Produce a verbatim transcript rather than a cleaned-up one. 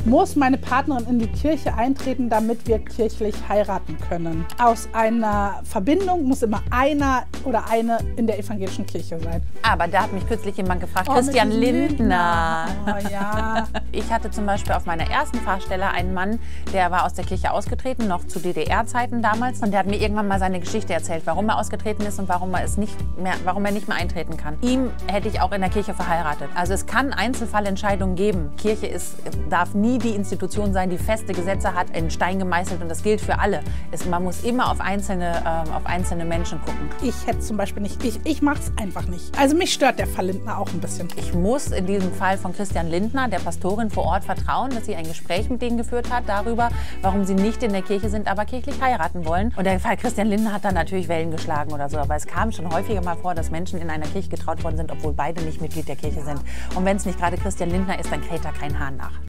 Muss meine Partnerin in die Kirche eintreten, damit wir kirchlich heiraten können? Aus einer Verbindung muss immer einer oder eine in der evangelischen Kirche sein. Aber da hat mich kürzlich jemand gefragt, Oh, Christian mit Lindner. Lindner. Oh, ja. Ich hatte zum Beispiel auf meiner ersten Fahrstelle einen Mann, der war aus der Kirche ausgetreten, noch zu D D R-Zeiten damals. Und der hat mir irgendwann mal seine Geschichte erzählt, warum er ausgetreten ist und warum er, es nicht mehr, warum er nicht mehr eintreten kann. Ihm hätte ich auch in der Kirche verheiratet. Also es kann Einzelfallentscheidungen geben. Kirche ist, darf nie die Institution sein, die feste Gesetze hat, in Stein gemeißelt, und das gilt für alle. Es, man muss immer auf einzelne, ähm, auf einzelne Menschen gucken. Ich hätte zum Beispiel nicht, ich, ich mache es einfach nicht. Also mich stört der Fall Lindner auch ein bisschen. Ich muss in diesem Fall von Christian Lindner, der Pastorin vor Ort, vertrauen, dass sie ein Gespräch mit denen geführt hat darüber, warum sie nicht in der Kirche sind, aber kirchlich heiraten wollen. Und der Fall Christian Lindner hat dann natürlich Wellen geschlagen oder so. Aber es kam schon häufiger mal vor, dass Menschen in einer Kirche getraut worden sind, obwohl beide nicht Mitglied der Kirche sind. Und wenn es nicht gerade Christian Lindner ist, dann kräht da kein Hahn nach.